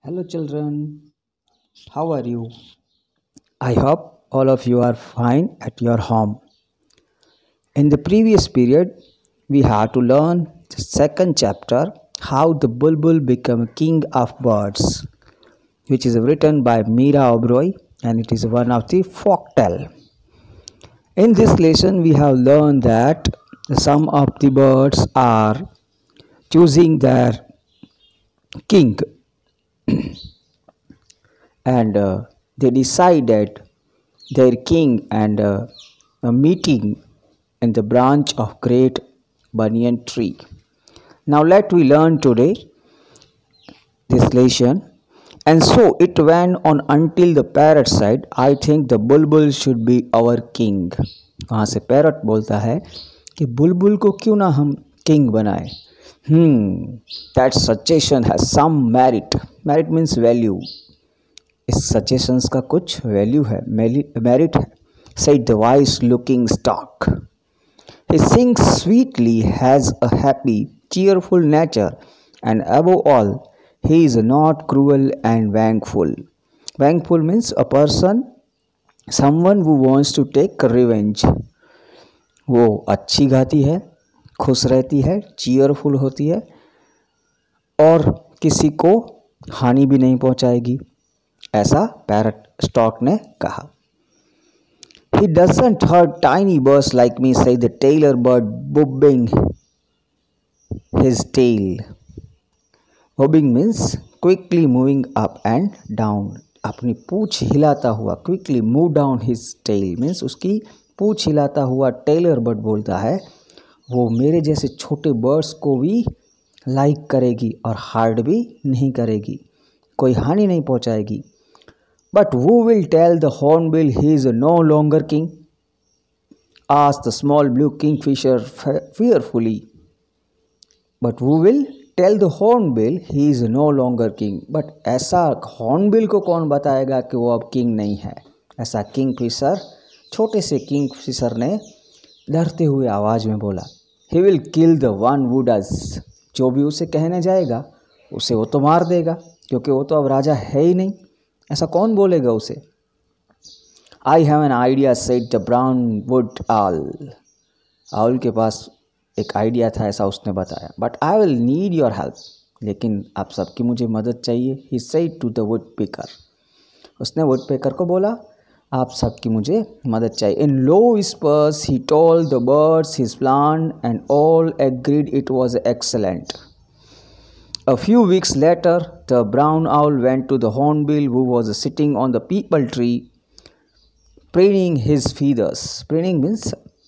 Hello, children. How are you? I hope all of you are fine at your home. In the previous period, we had to learn the second chapter, How the Bulbul Became King of Birds, which is written by Meera Oberoi and it is one of the folktale. In this lesson, we have learned that some of the birds are choosing their king and they decided their king and a meeting in the branch of great banyan tree. Now let we learn today this lesson. And so it went on until the parrot said, I think the bulbul should be our king. वहाँ से parrot बोलता है कि बुलबुल को क्यों ना हम king बनाए. That suggestion has some merit. Merit means value. इस सजेशंस का कुछ वैल्यू है, मेरिट है. Said the wise looking stork. He sings sweetly, has a happy, cheerful nature, and above all, he is not cruel and vengeful. Vengeful means a person, someone who wants to take revenge. वो अच्छी गाती है, खुश रहती है, cheerful होती है और किसी को हानि भी नहीं पहुंचाएगी, ऐसा पैरट स्टॉक ने कहा. He doesn't hurt tiny birds like me, said the tailor bird, bobbing his tail. Bobbing means quickly moving up and down. अपनी पूछ हिलाता हुआ, quickly move down his tail means उसकी पूछ हिलाता हुआ टेलर बर्ड बोलता है वो मेरे जैसे छोटे बर्ड्स को भी लाइक करेगी और हार्ड भी नहीं करेगी, कोई हानि नहीं पहुंचाएगी. But who will tell the hornbill he is no longer king? Asked the small blue kingfisher fearfully. But who will tell the hornbill he is no longer king? But ऐसा hornbill को कौन बताएगा कि वो अब king नहीं है? ऐसा kingfisher, छोटे से kingfisher ने डरते हुए आवाज़ में बोला. He will kill the one who does. जो भी उसे कहने जाएगा उसे वो तो मार देगा क्योंकि वो तो अब राजा है ही नहीं. ऐसा कौन बोलेगा उसे? I have an idea, said the brown wood owl. Owl के पास एक आइडिया था, ऐसा उसने बताया. But I will need your help. लेकिन आप सबकी मुझे मदद चाहिए. He said to the woodpecker. उसने woodpecker को बोला आप सबकी मुझे मदद चाहिए. In low whispers he told the birds his plan and all agreed it was excellent. A few weeks later, the brown owl went to the hornbill who was sitting on the peepal tree, preening his feathers. Preening means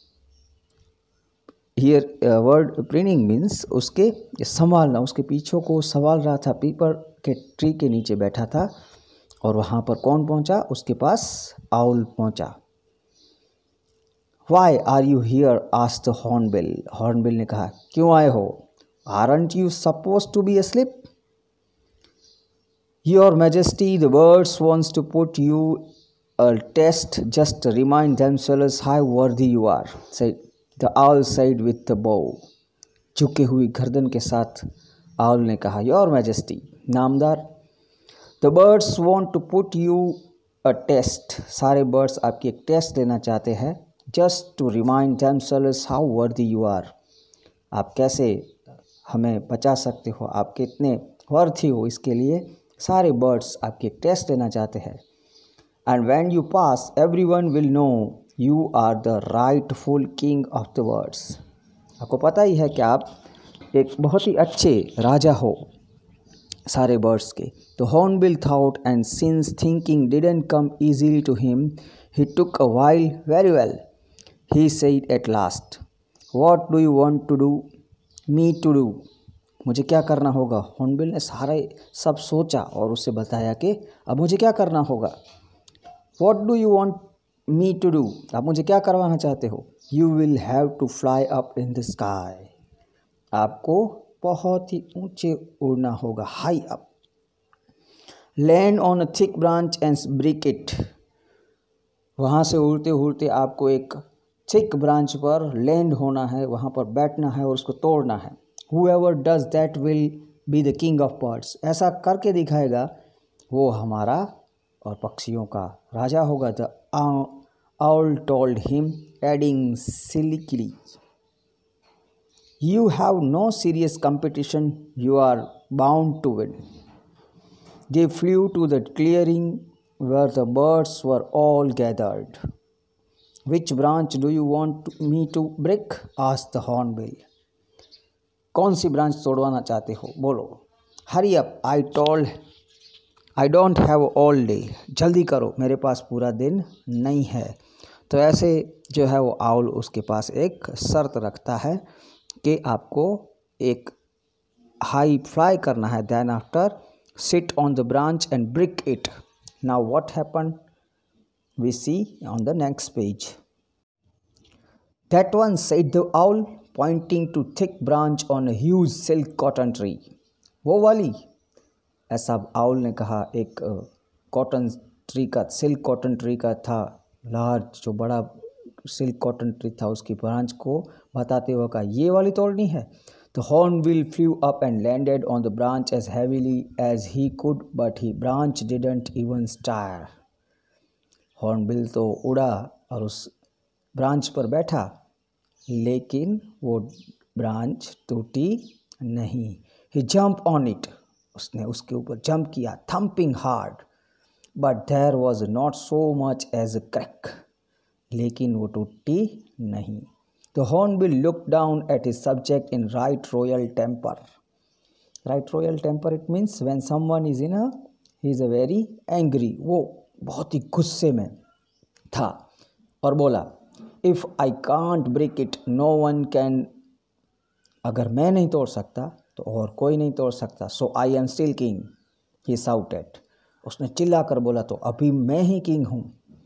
here word preening means उसके संभालना, उसके पीछों को संभाल रहा था. People के tree के नीचे बैठा था और वहाँ पर कौन पहुँचा? उसके पास आउल पहुँचा. Why are you here? asked the hornbill. Hornbill ने कहा क्यों आए हो? Aren't you supposed to be asleep? Your Majesty, the birds wants to put you a test just to remind themselves how worthy you are, said the owl said with the bow. झुकी हुई गर्दन के साथ owl ने कहा Your Majesty, नामदार, the birds want to put you a test. सारे birds आपकी एक टेस्ट लेना चाहते हैं. Just to remind themselves how worthy you are. आप कैसे हमें बचा सकते हो, आप कितने वर्थी हो, इसके लिए सारे बर्ड्स आपके टेस्ट लेना चाहते हैं. And when you pass everyone will know you are the rightful king of the birds. आपको पता ही है कि आप एक बहुत ही अच्छे राजा हो सारे बर्ड्स के. The hornbill thought and since thinking didn't come easily to him he took a while very well. He said at last what do you want to do me to do. मुझे क्या करना होगा? Hornbill ने सारे सब सोचा और उससे बताया कि अब मुझे क्या करना होगा. What do you want me to do. आप मुझे क्या करवाना चाहते हो? You will have to fly up in the sky. आपको बहुत ही ऊंचे उड़ना होगा, high up. Land on a thick branch and break it. वहाँ से उड़ते उड़ते आपको एक थिक ब्रांच पर लैंड होना है, वहाँ पर बैठना है और उसको तोड़ना है. Whoever does that will be the king of birds. ऐसा करके दिखाएगा वो हमारा और पक्षियों का राजा होगा। The owl told him, adding silkily, "You have no serious competition. You are bound to win." They flew to the clearing where the birds were all gathered. "Which branch do you want me to break?" asked the hornbill. कौन सी branch तोड़वाना चाहते हो, बोलो। Hurry up, I don't have all day. जल्दी करो, मेरे पास पूरा दिन नहीं है। तो ऐसे जो है वो आउल उसके पास एक शर्त रखता है कि आपको एक हाई फ्लाई करना है। Then after sit on the branch and break it. Now what happen, we see on the next page. That one, said the owl, pointing to thick branch on a huge silk cotton tree. वो वाली, ऐसा owl ने कहा। एक cotton tree का, silk cotton tree का था, large जो बड़ा सिल्क कॉटन ट्री था, उसकी ब्रांच को बताते हुए कहा, ये वाली तोड़नी है। The hornbill flew up and landed on the branch as heavily as he could, but the branch didn't even stir. Hornbill तो उड़ा और उस ब्रांच पर बैठा, लेकिन वो ब्रांच टूटी नहीं। ही जंप ऑन इट, उसने उसके ऊपर जंप किया, thumping hard, but there was not so much as a crack, लेकिन वो टूटी नहीं। The hornbill look down at his subject in right royal temper. Right royal temper, it means when someone is in he is a very angry, वो बहुत ही गुस्से में था और बोला, if I can't break it no one can, अगर मैं नहीं तोड़ सकता तो और कोई नहीं तोड़ सकता। So I am still king, he shouted, उसने चिल्ला कर बोला, तो अभी मैं ही किंग हूँ।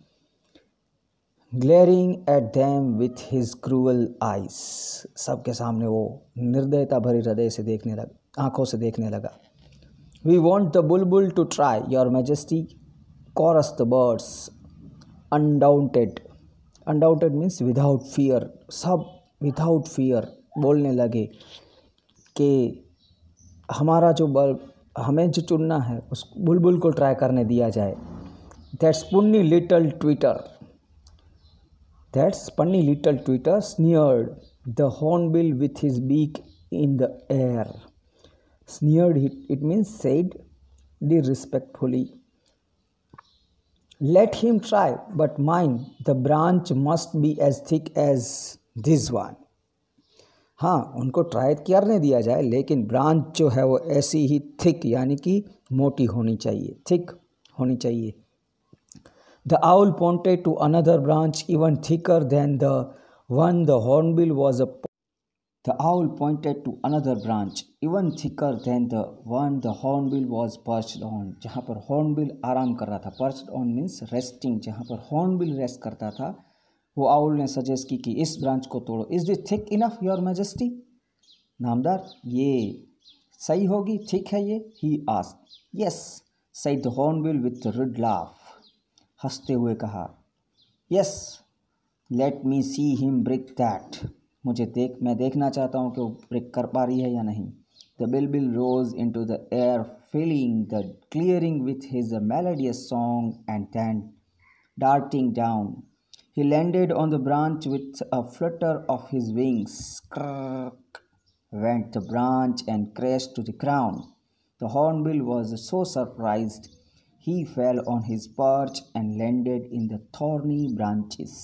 Glaring at them with his cruel eyes, सबके सामने वो निर्दयता भरी हृदय से देखने लगा, आंखों से देखने लगा। We want the bulbul to try your majesty, chorus the birds undaunted. Undaunted means without fear, सब विदाउट फियर बोलने लगे कि हमारा जो हमें जो चुनना है उस बुलबुल को ट्राई करने दिया जाए। That's puny little twitter, that's puny little twitter sneered the hornbill with his beak in the air. Sneered, it means said disrespectfully, let him try, but mind, the branch must be as thick as this one. हाँ, उनको try करने दिया जाए, लेकिन branch जो है वो ऐसी ही थिक, यानी कि मोटी होनी चाहिए, थिक होनी चाहिए। The owl pointed to another branch even thicker than the one the hornbill was a The owl pointed to another branch, even thicker than the one the hornbill was perched on. जहाँ पर hornbill आराम कर रहा था, perched on means resting, जहाँ पर hornbill rest करता था, वो आउल ने सजेस्ट की कि इस ब्रांच को तोड़ो। Is this thick enough your majesty, नामदार, ये सही होगी, ठीक है ये? He asked. Yes, said the hornbill with rude laugh, हंसते हुए कहा, yes, let me see him break that, मैं देखना चाहता हूँ कि वो ब्रेक कर पा रही है या नहीं। The bulbul rose into the air filling the clearing with his melodious song and then darting down, he landed on the branch with a flutter of his wings. Crack went the branch and crashed to the ground. The hornbill was so surprised he fell on his perch and landed in the thorny branches.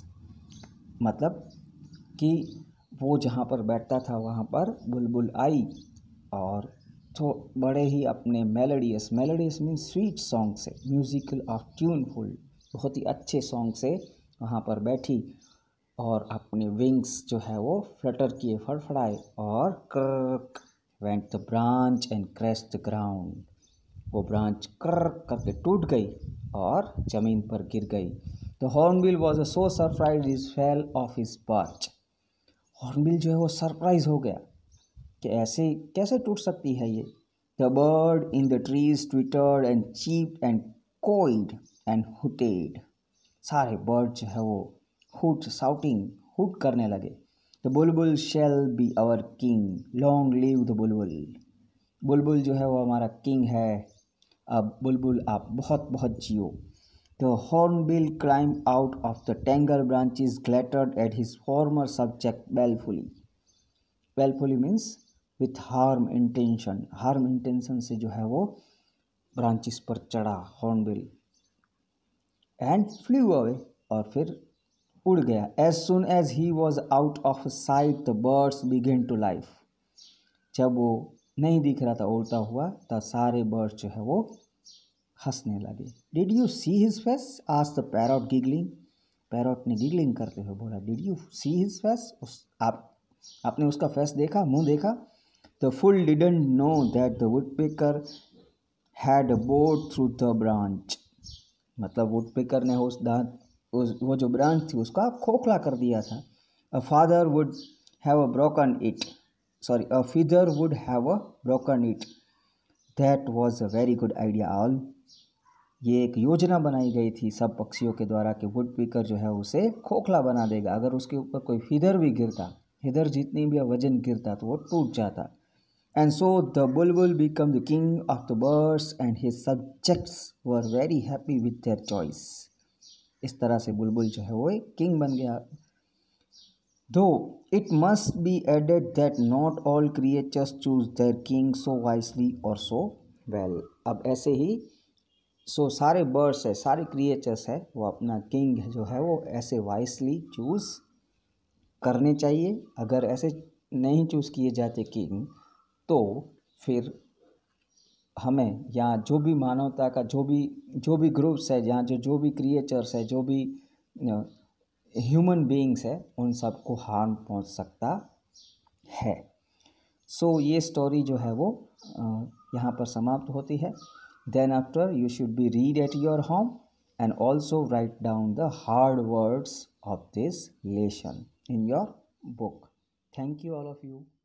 मतलब कि वो जहाँ पर बैठता था वहाँ पर बुलबुल आई और तो बड़े ही अपने मेलोडियस मीन्स स्वीट सॉन्ग से, म्यूजिकल और ट्यूनफुल, बहुत ही अच्छे सॉन्ग से वहाँ पर बैठी और अपने विंग्स जो है वो फ्लटर किए, फड़फड़ाए, और crack went the branch and crash the ground, वो ब्रांच कर्क करके टूट गई और ज़मीन पर गिर गई। The hornbill was so surprise is fell off his perch, hornbill जो है वो सरप्राइज हो गया कि ऐसे कैसे टूट सकती है ये। The bird in the trees twittered and cheeped and cooed and hooted, सारे बर्ड जो है वो हुट हुट करने लगे। The bulbul shall be our king, long live the bulbul, bulbul जो है वो हमारा किंग है, अब बुलबुल आप बहुत बहुत जियो। The hornbill climb out of the tangle branches glowered at his former subject balefully. Balefully means with harm intention, harm intention से जो है वो ब्रांचेस पर चढ़ा हॉर्नबिल। एंड फ्लू अवे, और फिर उड़ गया। As soon as he was out of sight the birds begin to life. जब वो नहीं दिख रहा था उड़ता हुआ, तब सारे बर्ड्स जो है वो हंसने लगे। Did you see his face asked the parrot giggling. Parrot ने गिगलिंग करते हुए बोला, did you see his face, आपने उसका फेस देखा, मुंह देखा। The fool didn't know that the woodpecker had bored through the branch. मतलब वुडपेकर ने वो जो ब्रांच थी उसका खोखला कर दिया था। A father would have broken it, sorry a feather would have broken it. That was a very good idea all. ये एक योजना बनाई गई थी सब पक्षियों के द्वारा कि वुडपेकर जो है उसे खोखला बना देगा। अगर उसके ऊपर कोई फीदर भी गिरता, फीदर जितनी भी वजन गिरता तो वो टूट जाता। And so the bulbul became the king of the birds and his subjects were very happy with their choice. इस तरह से बुलबुल जो है वो एक किंग बन गया। Though it must be added that not all creatures choose their king so wisely or so well. अब ऐसे ही सारे बर्ड्स है, सारे क्रिएचर्स है, वो अपना किंग जो है वो ऐसे वाइसली चूज़ करने चाहिए। अगर ऐसे नहीं चूज़ किए जाते किंग, तो फिर हमें यहाँ जो भी मानवता का जो भी ग्रुप्स है, जहाँ जो भी क्रिएचर्स है, जो भी ह्यूमन बीइंग्स है, उन सबको हार्म पहुँच सकता है। ये स्टोरी जो है वो यहाँ पर समाप्त होती है। Then after you should be read at your home and also write down the hard words of this lesson in your book. Thank you all of you.